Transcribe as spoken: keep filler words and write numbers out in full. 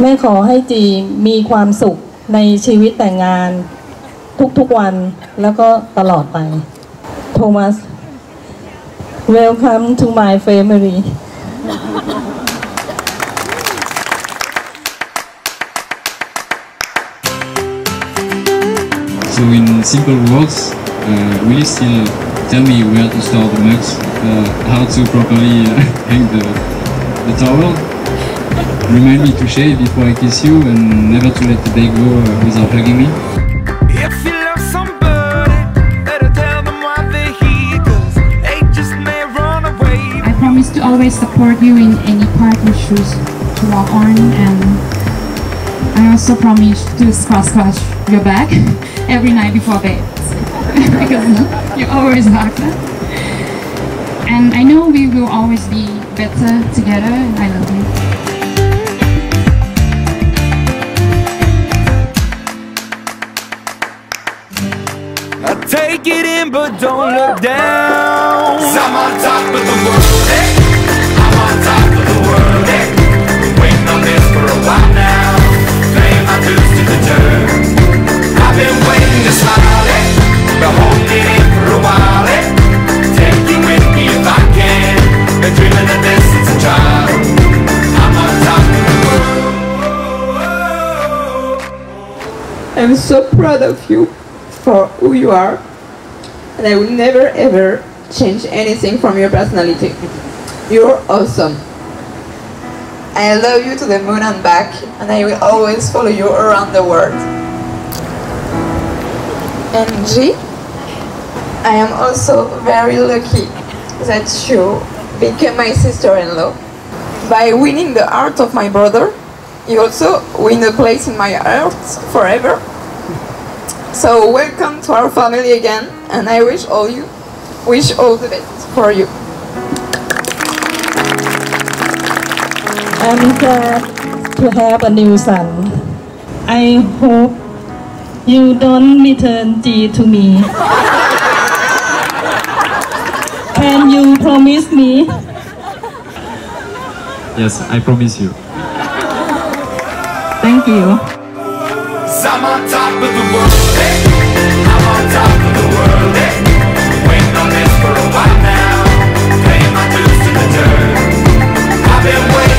แม่ขอให้จีมีความสุขในชีวิตแต่งงานทุกๆวันแล้วก็ตลอดไปโทมัส Welcome to my family So in simple words, uh, will you still tell me where to store the mugs, uh, how to properly uh, hang the, the towel? Remind me to shave before I kiss you and never to let the day go uh, without hugging me. If you love somebody, better tell them why they're here, 'cause they just may run away. I promise to always support you in any part you choose to walk on, and I also promise to scratch scratch your back every night before bed because you always like that. And I know we will always be better together, and I love you. I take it in, but don't look down. 'Cause I'm on top of the world, eh? I'm on top of the world, eh? Waiting on this for a while now. Paying my dues to the dirt. I've been waiting to smile, eh? Been holding it in for a while, eh? Take you with me if I can. Been dreaming of this since a child. I'm on top of the world. I'm so proud of you for who you are, and I will never ever change anything from your personality. You're awesome. I love you to the moon and back, and I will always follow you around the world. And G, I am also very lucky that you became my sister-in-law. By winning the heart of my brother, you also win a place in my heart forever. So welcome to our family again, and I wish all you, wish all the best for you. I'm glad to have a new son. I hope you don't return G to me. Can you promise me? Yes, I promise you. Thank you. 'Cause I'm on top of the world, eh? I'm on top of the world, eh? Waiting on this for a while now. Paying my dues to the dirt. I've been waiting.